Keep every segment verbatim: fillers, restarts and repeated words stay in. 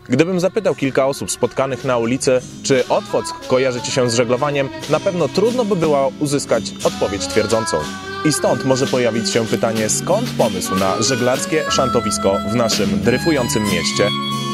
Gdybym zapytał kilka osób spotkanych na ulicy, czy Otwock kojarzy Ci się z żeglowaniem, na pewno trudno by było uzyskać odpowiedź twierdzącą. I stąd może pojawić się pytanie, skąd pomysł na żeglarskie szantowisko w naszym dryfującym mieście?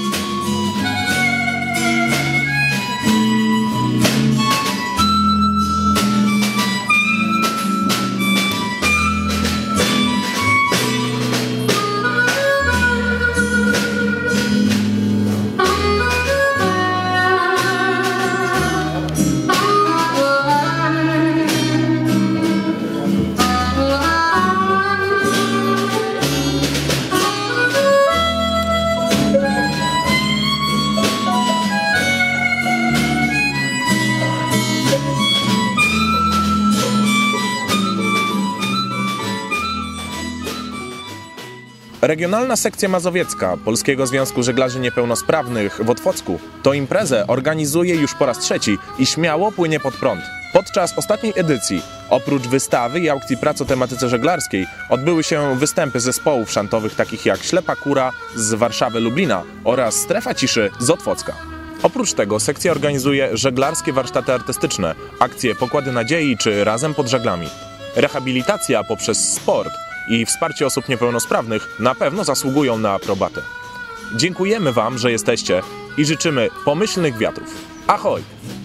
Regionalna sekcja mazowiecka Polskiego Związku Żeglarzy Niepełnosprawnych w Otwocku tę imprezę organizuje już po raz trzeci i śmiało płynie pod prąd. Podczas ostatniej edycji, oprócz wystawy i aukcji prac o tematyce żeglarskiej, odbyły się występy zespołów szantowych takich jak Ślepa Kura z Warszawy, Lublina oraz Strefa Ciszy z Otwocka. Oprócz tego sekcja organizuje żeglarskie warsztaty artystyczne, akcje Pokłady Nadziei czy Razem pod żaglami. Rehabilitacja poprzez sport i wsparcie osób niepełnosprawnych na pewno zasługują na aprobatę. Dziękujemy Wam, że jesteście i życzymy pomyślnych wiatrów. Ahoj!